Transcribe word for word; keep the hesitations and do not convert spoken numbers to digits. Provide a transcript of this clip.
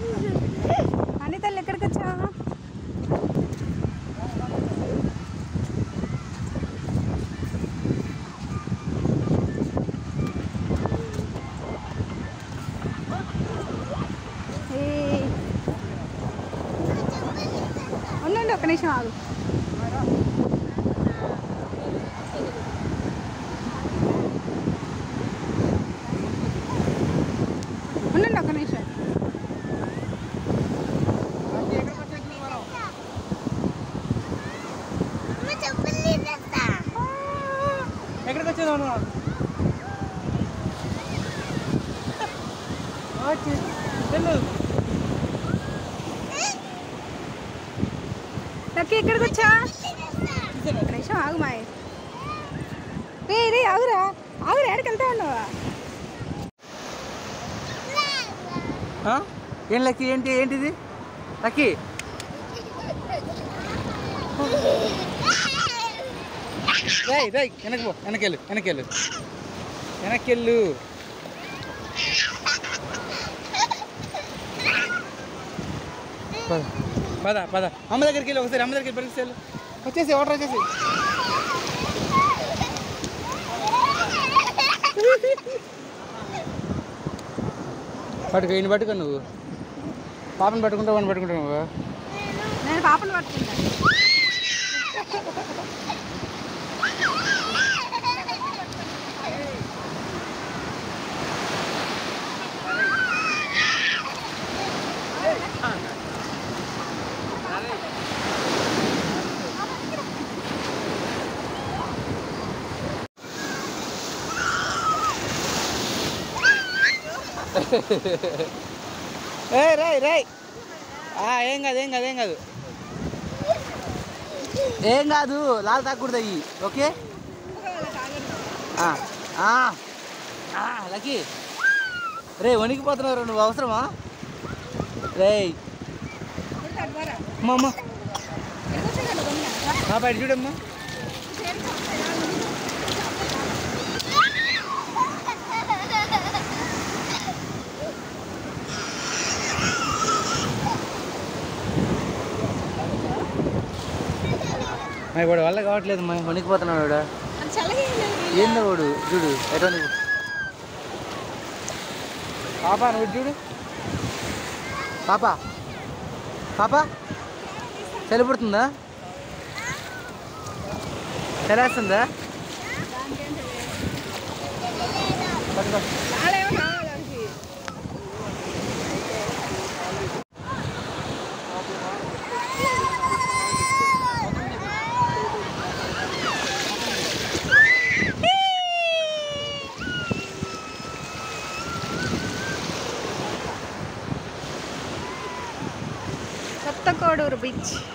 అనితల్లి ఎక్కడికి వచ్చావా? ఉండండి ఒక్క నిమిషం ఆగు. ఉండండి ఒక్క నిమిషం. ఎక్కడికి వచ్చేదాను? లక్కీ ఎక్కడికి వచ్చా? నిమిషం ఆగు మాయ. రే రే ఆగురా ఆగురా ఎక్కడికి వెళ్తా ఉన్నావా? ఏం లక్కీ? ఏంటి ఏంటిది లక్కీ? రై రై వెనక్కి పో, వెనకెళ్ళు వెనకెళ్ళు వెనక్కెళ్ళు. పద పద అమ్మ దగ్గరికి వెళ్ళి ఒకసారి, అమ్మ దగ్గరికి పరిస్థితి వెళ్ళు. వచ్చేసి ఆర్డర్ వచ్చేసి. పట్టుకో, ఈయన పట్టుకో. నువ్వు పాపను పట్టుకుంటావు, వాడిని పట్టుకుంటావు. నువ్వు నేను పాపను పట్టుకుంటా. ఏ రై రై ఏం కాదు ఏం కాదు ఏం కాదు ఏం కాదు. లాల్ తాకూడదు అయ్యి. Okay lucky. రే వణికిపోతున్నారు నువ్వు, అవసరమా? రే అమ్మా అమ్మ బయట చూడమ్మా. వాడు వల్ల కావట్లేదు మా, వణికిపోతున్నాడు వాడు. ఏందో వాడు చూడు ఎటువంటి పాప. నువ్వు చూడు పాప. పాప చలి పుడుతుందా? చలేస్తుందా? కొత్త కోడూరు బీచ్.